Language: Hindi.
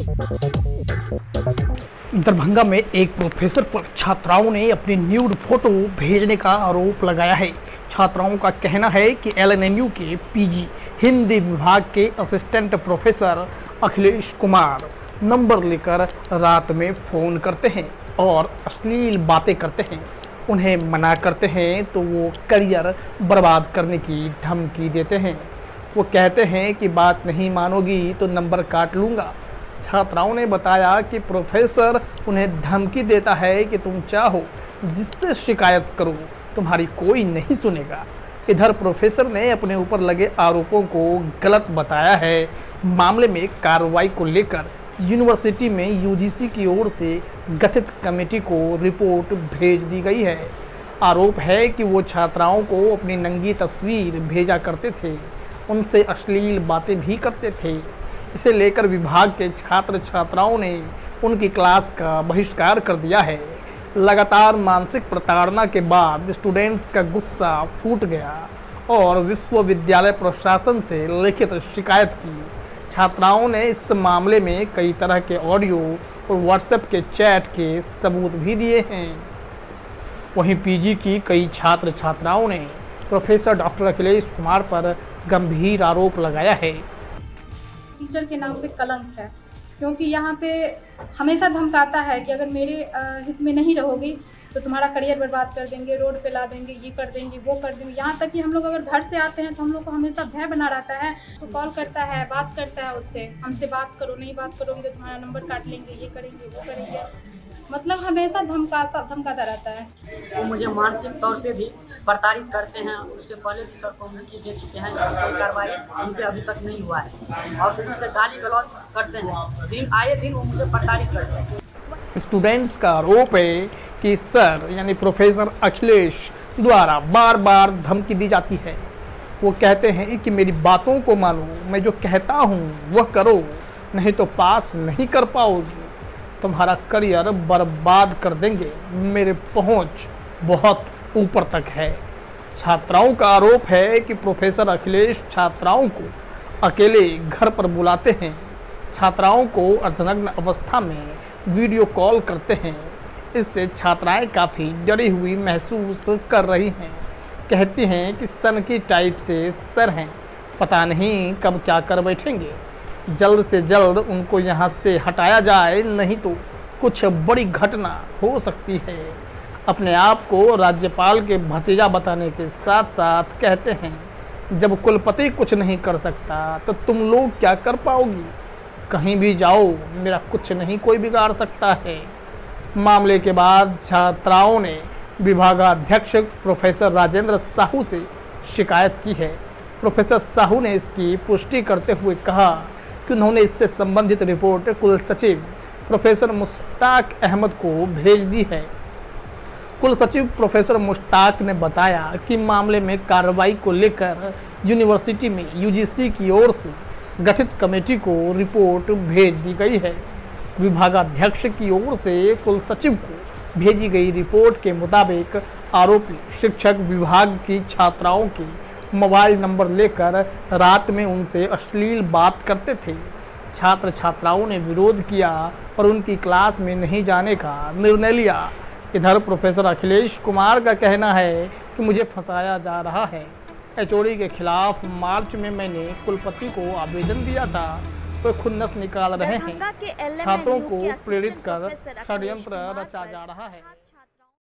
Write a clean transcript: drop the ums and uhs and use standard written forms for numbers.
दरभंगा में एक प्रोफेसर पर छात्राओं ने अपनी न्यूड फोटो भेजने का आरोप लगाया है। छात्राओं का कहना है कि एलएनएमयू के पीजी हिंदी विभाग के assistant professor Akhilesh Kumar number लेकर रात में फ़ोन करते हैं और अश्लील बातें करते हैं। उन्हें मना करते हैं तो वो करियर बर्बाद करने की धमकी देते हैं। वो कहते हैं कि बात नहीं मानोगी तो नंबर काट लूँगा। छात्राओं ने बताया कि प्रोफेसर उन्हें धमकी देता है कि तुम चाहो जिससे शिकायत करो, तुम्हारी कोई नहीं सुनेगा। इधर प्रोफेसर ने अपने ऊपर लगे आरोपों को गलत बताया है। मामले में कार्रवाई को लेकर यूनिवर्सिटी में यूजीसी की ओर से गठित कमेटी को रिपोर्ट भेज दी गई है। आरोप है कि वो छात्राओं को अपनी नंगी तस्वीर भेजा करते थे, उनसे अश्लील बातें भी करते थे। इसे लेकर विभाग के छात्र छात्राओं ने उनकी क्लास का बहिष्कार कर दिया है। लगातार मानसिक प्रताड़ना के बाद स्टूडेंट्स का गुस्सा फूट गया और विश्वविद्यालय प्रशासन से लिखित शिकायत की। छात्राओं ने इस मामले में कई तरह के ऑडियो और व्हाट्सएप के चैट के सबूत भी दिए हैं। वहीं पीजी की कई छात्र छात्राओं ने प्रोफेसर डॉक्टर अखिलेश कुमार पर गंभीर आरोप लगाया है। टीचर के नाम पे कलंक है, क्योंकि यहाँ पे हमेशा धमकाता है कि अगर मेरे हित में नहीं रहोगी तो तुम्हारा करियर बर्बाद कर देंगे, रोड पे ला देंगे, ये कर देंगे, वो कर देंगे। यहाँ तक कि हम लोग अगर घर से आते हैं तो हम लोग को हमेशा भय बना रहता है। तो कॉल करता है, बात करता है उससे, हमसे बात करो, नहीं बात करोगे तो तुम्हारा नंबर काट लेंगे, ये करेंगे, वो करेंगे। मतलब हमेशा धमकाता रहता है। वो मुझे मानसिक तौर पे भी प्रताड़ित करते हैं। उससे पहले भी सर को धमकी दे चुके हैं, कोई कार्रवाई उन पर अभी तक नहीं हुआ है और मुझसे गाली गलौज करते हैं। दिन आए दिन वो मुझे प्रताड़ित करते हैं। स्टूडेंट्स का आरोप है कि सर यानी प्रोफेसर अखिलेश द्वारा बार बार धमकी दी जाती है। वो कहते हैं कि मेरी बातों को मानो, मैं जो कहता हूँ वह करो, नहीं तो पास नहीं कर पाओगी, तुम्हारा करियर बर्बाद कर देंगे, मेरे पहुंच बहुत ऊपर तक है। छात्राओं का आरोप है कि प्रोफेसर अखिलेश छात्राओं को अकेले घर पर बुलाते हैं, छात्राओं को अर्धनग्न अवस्था में वीडियो कॉल करते हैं। इससे छात्राएं काफ़ी डरी हुई महसूस कर रही हैं। कहती हैं कि सन की टाइप से सर हैं, पता नहीं कब क्या कर बैठेंगे। जल्द से जल्द उनको यहाँ से हटाया जाए, नहीं तो कुछ बड़ी घटना हो सकती है। अपने आप को राज्यपाल के भतीजा बताने के साथ साथ कहते हैं जब कुलपति कुछ नहीं कर सकता तो तुम लोग क्या कर पाओगी। कहीं भी जाओ, मेरा कुछ नहीं कोई बिगाड़ सकता है। मामले के बाद छात्राओं ने विभागाध्यक्ष प्रोफेसर राजेंद्र साहू से शिकायत की है। प्रोफेसर साहू ने इसकी पुष्टि करते हुए कहा कि उन्होंने इससे संबंधित रिपोर्ट कुल सचिव प्रोफेसर मुश्ताक अहमद को भेज दी है। कुल सचिव प्रोफेसर मुश्ताक ने बताया कि मामले में कार्रवाई को लेकर यूनिवर्सिटी में यूजीसी की ओर से गठित कमेटी को रिपोर्ट भेज दी गई है। विभागाध्यक्ष की ओर से कुल सचिव को भेजी गई रिपोर्ट के मुताबिक आरोपी शिक्षक विभाग की छात्राओं के मोबाइल नंबर लेकर रात में उनसे अश्लील बात करते थे। छात्र छात्राओं ने विरोध किया और उनकी क्लास में नहीं जाने का निर्णय लिया। इधर प्रोफेसर अखिलेश कुमार का कहना है कि मुझे फंसाया जा रहा है। एचओडी के खिलाफ मार्च में मैंने कुलपति को आवेदन दिया था, तो खुन्नस निकाल रहे हैं। छात्रों को प्रेरित कर षड्यंत्र रचा जा रहा है।